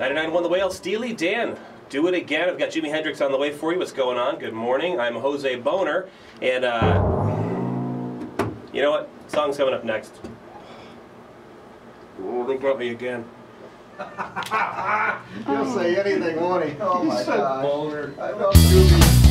99.1 The Whale, Steely Dan. Do it again. I've got Jimi Hendrix on the way for you. What's going on? Good morning. I'm Jose Boner. And, you know what? Song's coming up next. Oh, they brought me again. He'll say anything, won't he? Oh my God. Boner. I love Scooby.